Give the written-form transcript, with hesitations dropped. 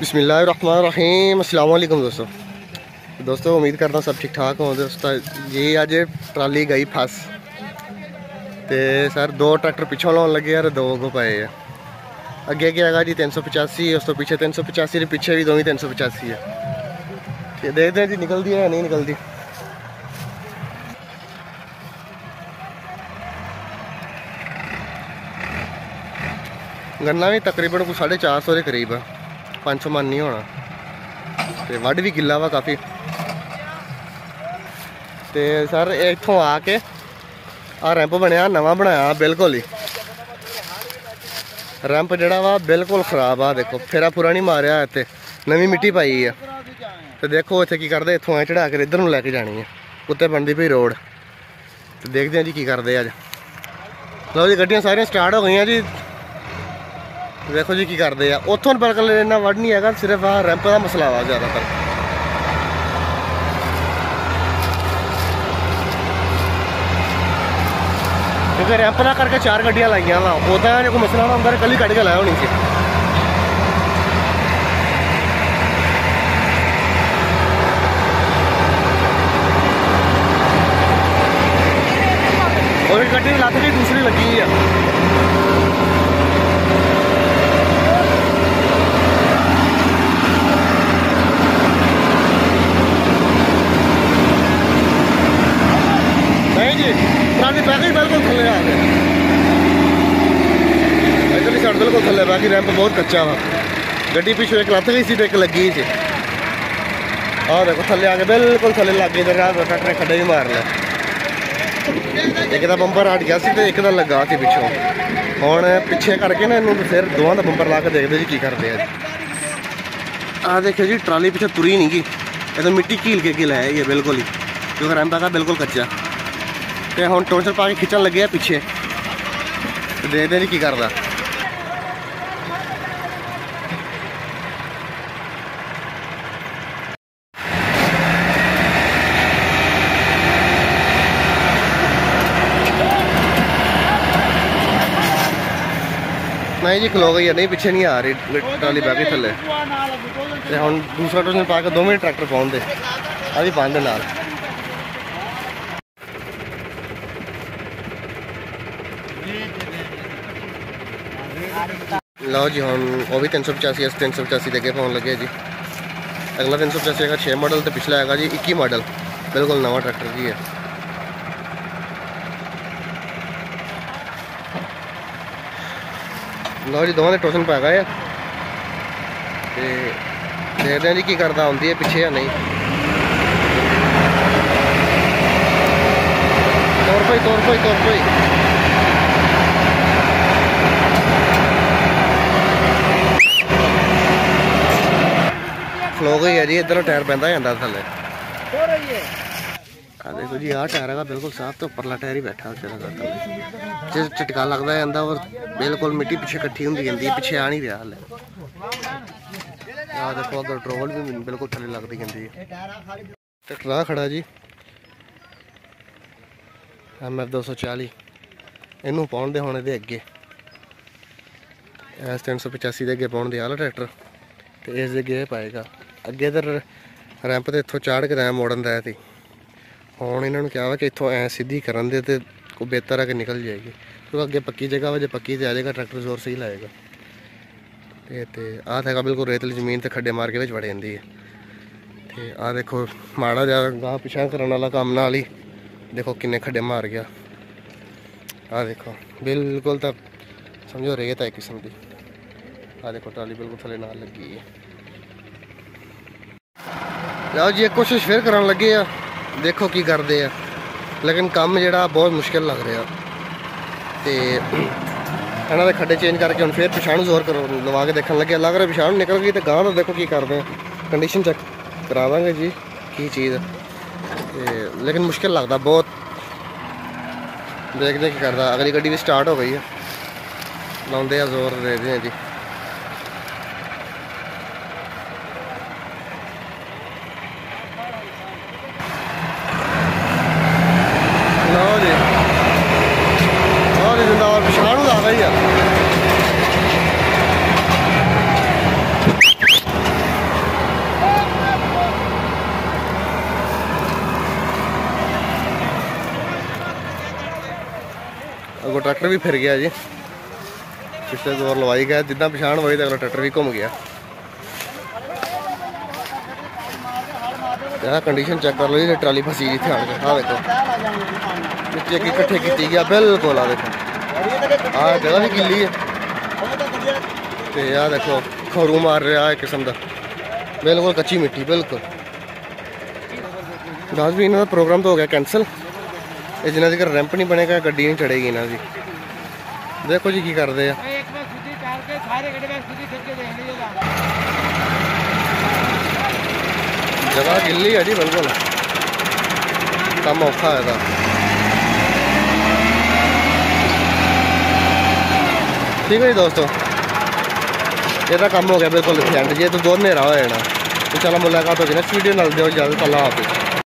बिस्मिल्लाहिर्रहमानिर्रहीम। अस्सलाम वालेकुम दोस्तों, उम्मीद करता हूँ सब ठीक ठाक हो। दोस्तों ये अज ट्राली गई फस तो सर दो ट्रैक्टर पिछों लाने लगे यार, दो अगों पाए है। अगे क्या है जी 385, उस तो पीछे 385, पीछे भी दो ही 385 है। ठीक देखते हैं जी निकलती है या नहीं निकलती। गन्ना भी तकरीबन कुछ 450 के करीब है, 500 मन नहीं होना। तो वड भी गिला वा काफ़ी। तो सर इतों आके आ रैंप बनया नवा बनाया बिल्कुल ही। रैंप जड़ा वा बिल्कुल खराब आ, देखो फेरा पूरा नहीं मारिया, इतने नवी मिट्टी पाई है। तो देखो इतने की करते, इतों ऐ चढ़ा कर इधर में लैके जानी है, उत्ते बनती पई रोड। तो देखते हैं जी की करते अज। लो जी गड्डियां सारियां स्टार्ट हो गई जी। देखो जी की करते हैं। उतों बिल्कुल इन्ना वड नहीं है, सिर्फ आ रैंप का मसला वा ज़्यादातर। क्योंकि रैंप का करके 4 गड्डियां लाइया वा, उदा जो कोई मसला ना होंगे कल ही कट के लाया होनी सी। और गड्डी लत्त भी दूसरी लगी है। नहीं जी ट्राली बैग ही बिल्कुल थले आ गए, इधरली साइड बिल्कुल थले बाकी रैंप बहुत कच्चा वा। गड्डी पिछू एक लत्त गई सी, एक लगी सी। और देखो थले आ गए, बिल्कुल थले लग गए। इधर ट्रैक्टर ने खड्डे भी मार लिया। एक का बंपर हट गया सी तो एक का लगा सी पिछों। हुण पिछे करके ना इन्हू फिर दोवां दा बंपर ला के देखते जी की करते हैं। आ देखियो जी ट्राली पिछे तुरी नहीं गई, ये तो मिट्टी कील के गिला है ये बिल्कुल ही, क्योंकि रैंप का बिल्कुल कच्चा। तो हम टोचर पा के खिंचन लगे पिछे, तो देखते जी की करता। नहीं जी खलो गई है, नहीं पिछे नहीं आ रही ट्राली बैग थले। तो हम दूसरा टोचर पा के 2 मिनट ट्रैक्टर पाउन दे अभी पान दे नाल। लो जी हम वो भी 385 385 के अगे पाउन लगे जी। अगला 385 का 6 मॉडल, तो पिछला है जी 21 मॉडल, बिल्कुल नवा ट्रैक्टर जी है। लो जी दोवें दे टोचन पै गए। देखते हैं जी की करता, आती है पिछे या नहीं। तौर पाई खलो गई है जी। इधर टायर पैंदा जाता थले। देखो जी आ टायर है बिल्कुल साफ, तो उपरला टायर ही बैठा जो झटका लगता जाता और बिल्कुल मिट्टी पिछे कट्ठी होंगी जाती है, पिछे आ नहीं रहा हाले। देखो अगर ट्रोल भी बिल्कुल थले लगती जाती है। ट्रैक्टर खड़ा जी MF 240, इनू पाउन दे होने दे अगे। इस 385 के अगे पाउन दे आला ट्रैक्टर, तो इस अगे पाएगा अगे। इधर रैंप तो इतों चाड़ के रैम मोड़न दिया थी। हुण इन्होंने क्या वा कि इतों ऐ सीधी करन दे तो कोई बेहतर है कि निकल जाएगी, क्योंकि अगे पक्की जगह वा, जो पक्की से आ जाएगा ट्रैक्टर जोर सही लाएगा। तो आ था बिल्कुल रेतली जमीन तो खड्डे मार के बिच वड़ जाती है। तो आ देखो माड़ा जा गाह पिछा करने वाला काम नाल ही देखो किन्ने खड्डे मार गया। आ देखो बिल्कुल तो समझो रेत है एक किस्म की। आ देखो ट्राली बिल्कुल थले नाल लगी है। लो जी एक कोशिश फिर करन लगे आ, देखो की करते हैं। लेकिन काम जड़ा बहुत मुश्किल लग रहा। तो इन्होंने खड्डे चेंज करके हम फिर पिछाणू जोर कर लवा के देखने लगे, लग रहा पिछाणू निकल गई। तो गाँव तो देखो की करते हैं, कंडीशन चेक करा देंगे जी की चीज़। लेकिन मुश्किल लगता बहुत, देखते की करता। अगली गड्डी भी स्टार्ट हो गई है, लाते हैं जोर देखते हैं जी। लो जी और जिंदाबाद पिछाणू आ गई है। ट्रैक्टर भी फिर गया जी, पिछले जोर लवाई गया, जिदा पछाण होई तो ट्रैक्टर भी घूम गया। कंडीशन चेक कर लो जी, ट्राली फसी जी ध्यान के। हाँ देखो नीचे की इकट्ठे की गया बिल्कुल। आ देखो आ जगह भी गिली है, तो आ देखो खरू मार रहा है किस्म का, बिल्कुल कच्ची मिट्टी बिल्कुल। दस भी इन्हों का प्रोग्राम तो हो गया कैंसल, ये जिन्हों तक रैंप नहीं बनेगा गड्डी नहीं चढ़ेगी इन्हों की। देखो जी की करते हैं। जगह गिल्ली है जी बिल्कुल, काम औखा है। ठीक है जी दोस्तों, ये काम हो गया बिल्कुल एंड जी, तो बहुत नेरा हो जाना। तो चलो मुलाकात होगी नेक्स्ट वीडियो नाल, दो इजाजत, अल्लाह हाफिज़।